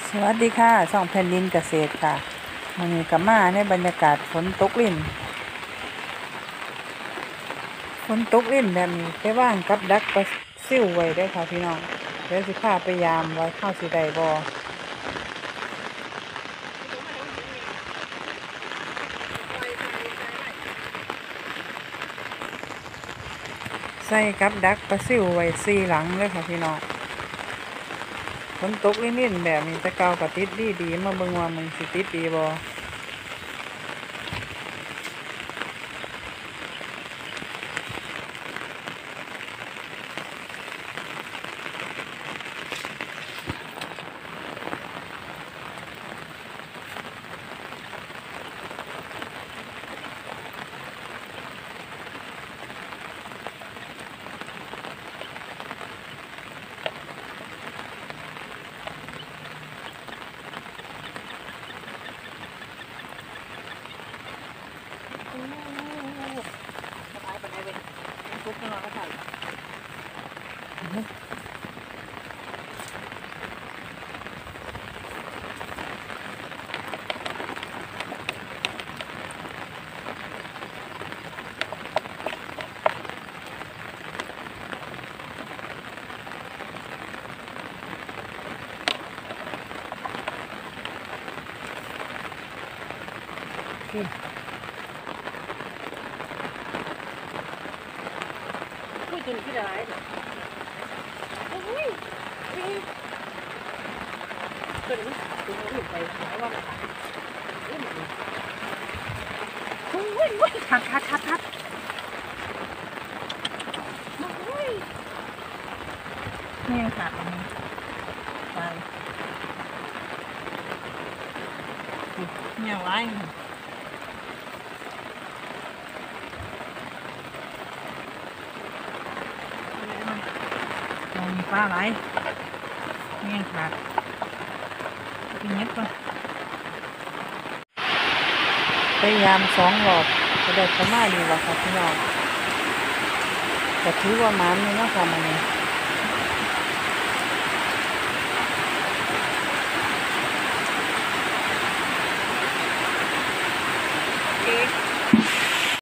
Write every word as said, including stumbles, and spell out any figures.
สวัสดีค่ะช่องแผ่นดินเกษตรค่ะวันนี้กับมาในบรรยากาศฝนตกลิ่นฝนตกลิ่นแบบนี้ไปว่างกับดักปลาซิ่วไว้ได้ค่ะพี่น้องเดี๋ยวสิพาไปยามว่าเข้าสิได้บ่ใส่กับดักปลาซิ่วไว้สี่หลังเลยค่ะพี่น้องฝนตกลิ่นๆแบบนี้จะเกากับติดดีดีมาเบิ่งว่ามันสิติดดีบ่พูดจนที่ร้ายโอ้ยเกิดมันตัวมันไปหายว่ามันขาดโอ้ยโอ้ยขาดขาดขาดขาดโอ้ยนี่ขาดตายเนี่ยไว้มีปลาไหลเงี้ยขาดกินเย็บป่ะพยายามสองรอบก็ได้ประมาณนี้แหละค่ะพี่น้องแต่ถือว่ามันนี่เนาะค่ะมันนี่